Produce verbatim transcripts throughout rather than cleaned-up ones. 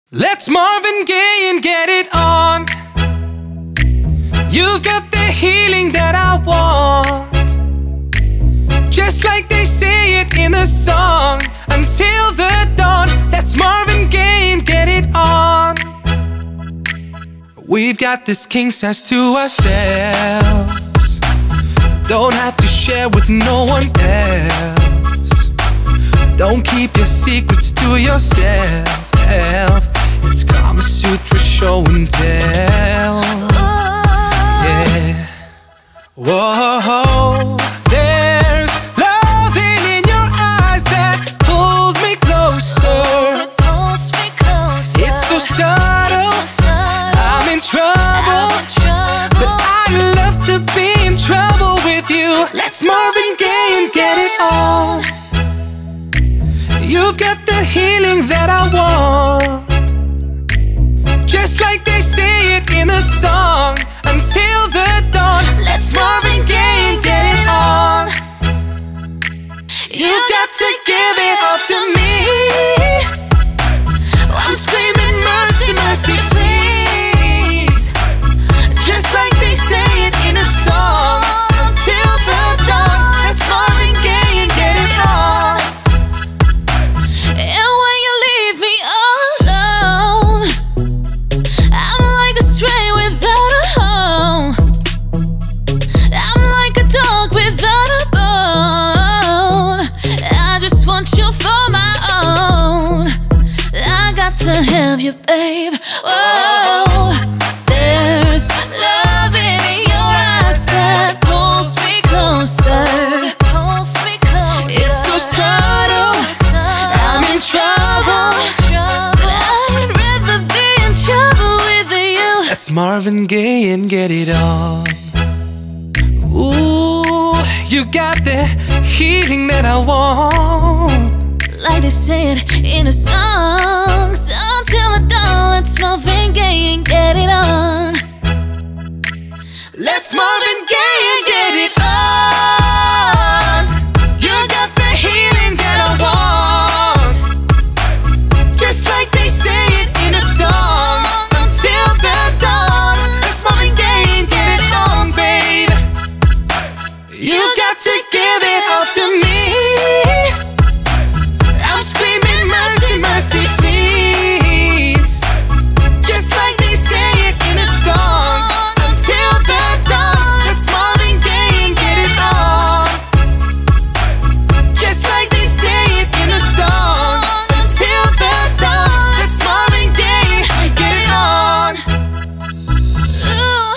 Let's Marvin Gaye and get it on. You've got the healing that I want, just like they say it in the song, until the dawn. Let's Marvin Gaye and get it on. We've got this king size to ourselves, don't have to share with no one else. Don't keep your secrets to yourself. It's Kama Sutra show and tell. Yeah. Whoa. There's loving in your eyes that pulls me closer. It's so subtle, I'm in trouble, but I'd love to be in trouble with you. Let's Marvin Gaye and get it on. You've got the healing that I want, just like they say it in the song, until the dawn. Let's Marvin Gaye and get it on. You've got to give it all to me. I'm screaming mercy, mercy, please, just like they say it in a song, until the dawn. Let's Marvin Gaye and get it on. And when you leave me alone, I'm like a stray without a home. I'm like a dog without a bone. I just want you for my own. I got to have you, babe. Whoa. There's love in your eyes that pulls me closer. It's so subtle, I'm in trouble, but I'd rather be in trouble with you. That's Marvin Gaye and get it on. Ooh, you got the healing that I want, like they say it in a song. So until the dawn, let's Marvin Gaye and get it on. Let's Marvin Gaye and get it on. You got the healing that I want, just like they say it in a song, until the dawn. Let's Marvin Gaye and get it on, babe. You got to give it all to me. I'm screaming mercy, mercy, please, just like they say it in a song, until the dawn. Let's Marvin Gaye and get it on, just like they say it in a song, until the dawn. Let's Marvin Gaye, get it on. Ooh.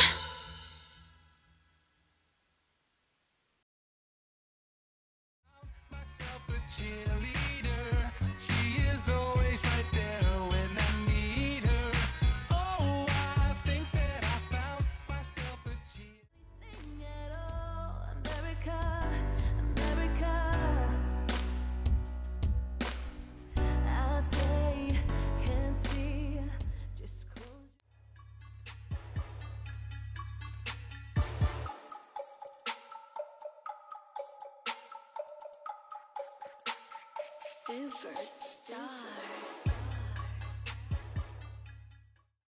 Myself a cheerleader, she is always right there when I need her. Oh, I think that I found myself a cheerleader. America, America, I say, can't see, just close. Superstar.